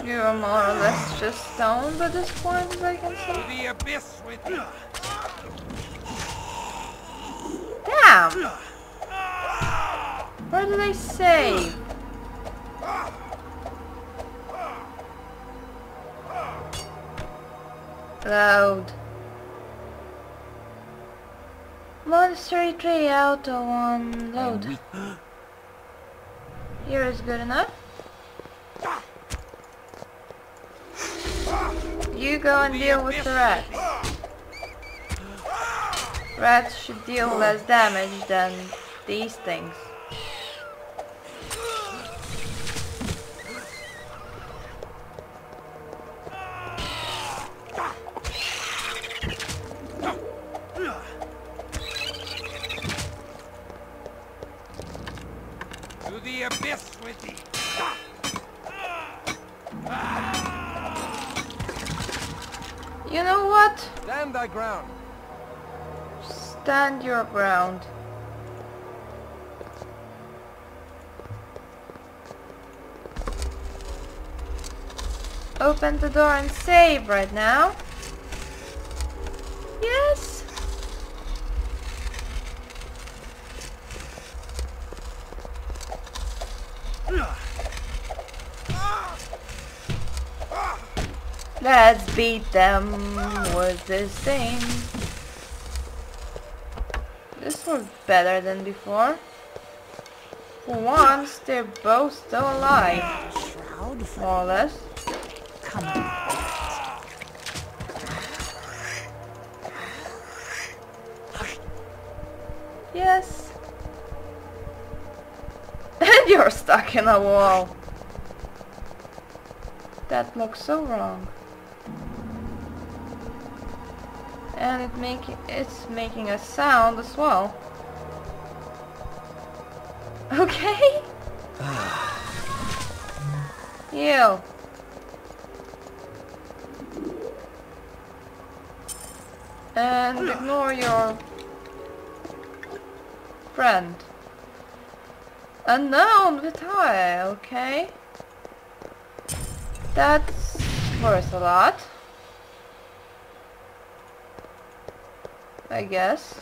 You are more or less just stoned at this point, as I can To see. the abyss with you. Damn! Where did I save? Load. Monastery tree auto one load. Here is good enough. You go and deal with the rats. Rats should deal less damage than these things. To the abyss with thee. You know what? Stand thy ground. Stand your ground. Open the door and save right now. Yes. Let's beat them with this thing. This was better than before. For once, they're both still alive. Shroud for More or less. come on. Yes. And you're stuck in a wall. That looks so wrong. And it's making a sound as well. Okay. Heal. And ignore your friend. Unknown Vitae, okay. That's worth a lot, I guess.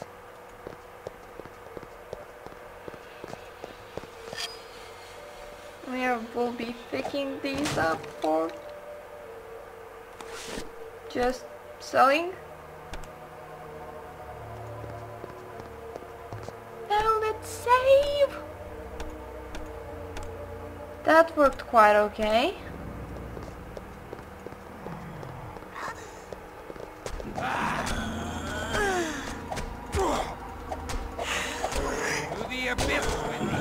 We'll be picking these up for just selling. Now let's save. That worked quite okay. To the abyss with thee.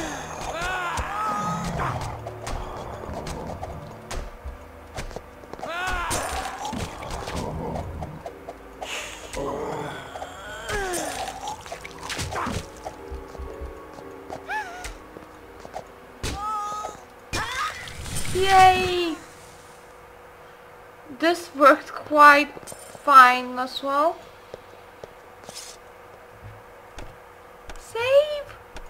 Yay! This worked quite fine as well. Save!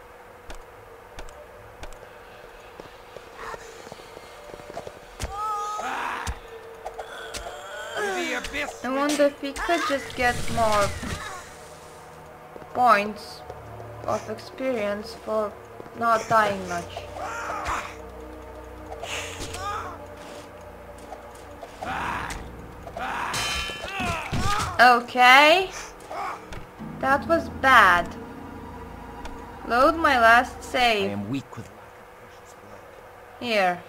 To the abyss I with wonder if we could just get more points of experience for not dying much. Okay. That was bad. Load my last I save. am weak with lack of precious blood. Here.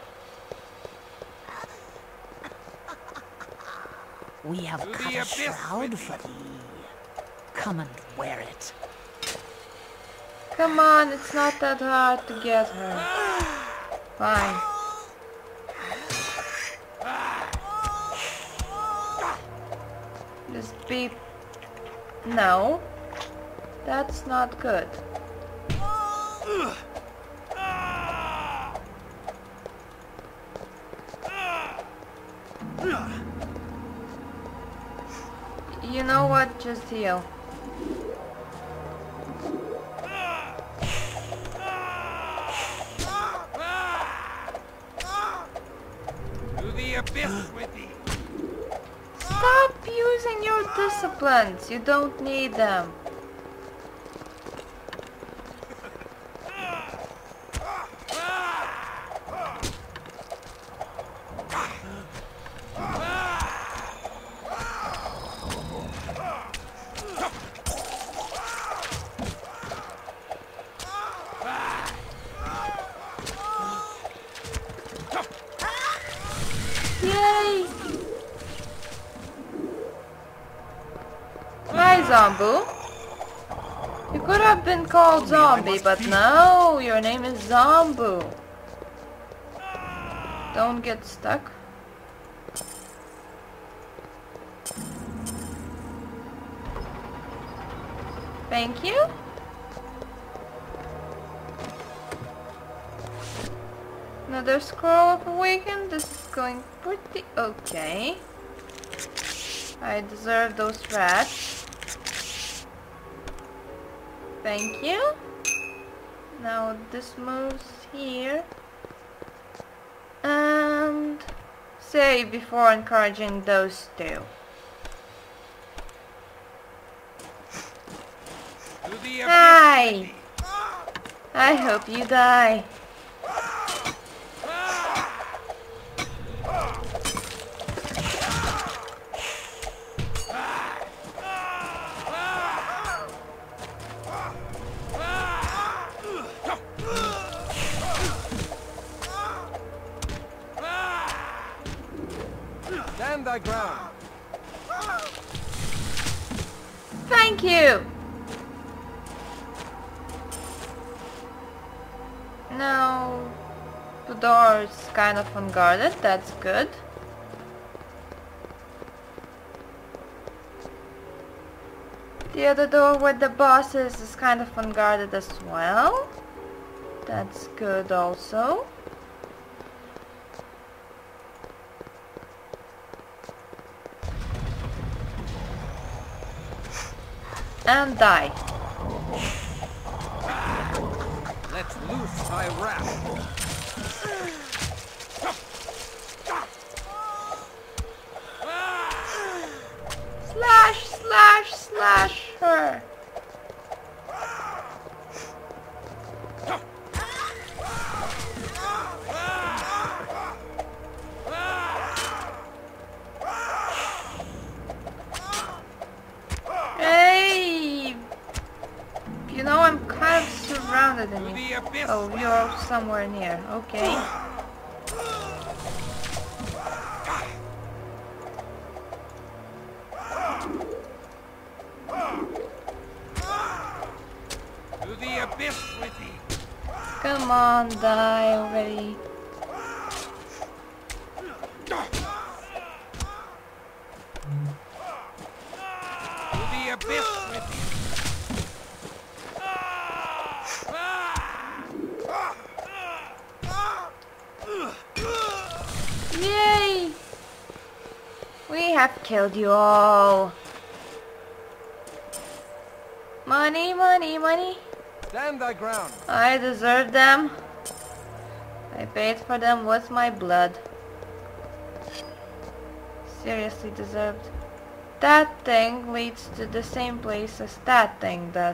We have To the cut a abyss shroud with for thee. Come and wear it. Come on, it's not that hard to get her. Fine. Just beat... No. That's not good. You know what? Just heal. To abyss with thee! Stop using your disciplines. You don't need them. Yay! Hi, Zombu. You could have been called Zombie, but no, your name is Zombu. Don't get stuck. Thank you. Another scroll of awaken. This is going pretty okay. I deserve those rats. Thank you. Now this moves here. And save before encouraging those two. To the abyss Hi! with thee! I hope you die. Stand thy ground! Thank you! Now the door is kind of unguarded, that's good. The other door with the bosses is kind of unguarded as well. That's good also. And die. Let's loose thy wrath! Slash, slash, slash her. Hey! You know I'm kind of surrounded in To you. the abyss Oh, with you're somewhere near. Okay. To the abyss with thee! Come on, die already. To the abyss with thee! Yay! We have killed you all. Money, money, money. Stand thy ground! I deserve them. I paid for them with my blood. Seriously deserved. That thing leads to the same place as that thing does.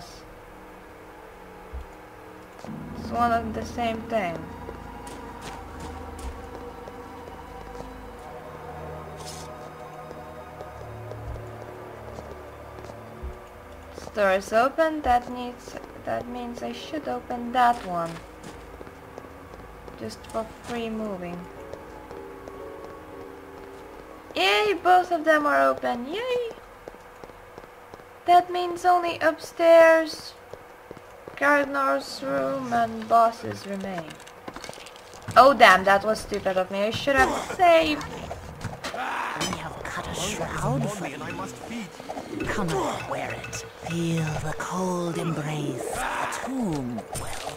It's one and the same thing. Door is open. That means I should open that one. Just for free moving. Yay! Both of them are open. Yay! That means only upstairs, Gardener's room and bosses remain. Oh damn, that was stupid of me. I should have saved. We have cut a shroud for you. I must feed. Come and wear it. Feel the cold embrace. A tomb well.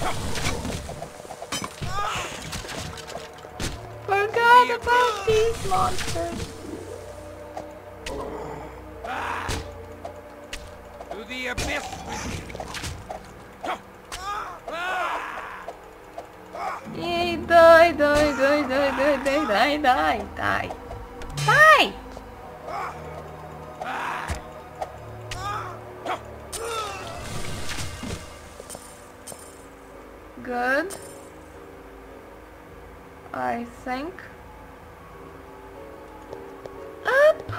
Forgot about these monsters. To the abyss with thee! Yay, die, die, die, die, die, die, die. Die, die, die. Die! Good. I think. Up!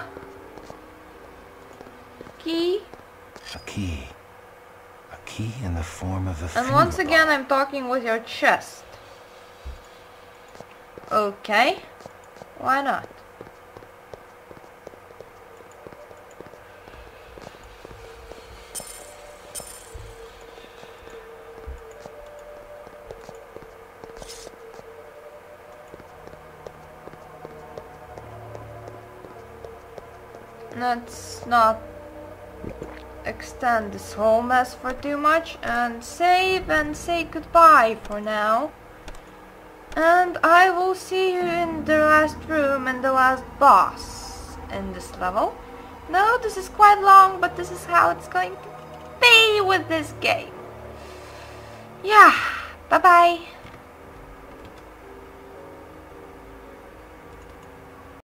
Key. A key. A key in the form of a And once again I'm talking with your chest. Okay. Why not? Let's not extend this whole mess for too much and save and say goodbye for now. And I will see you in the last room and the last boss in this level. No, this is quite long, but this is how it's going to be with this game. Yeah, bye bye.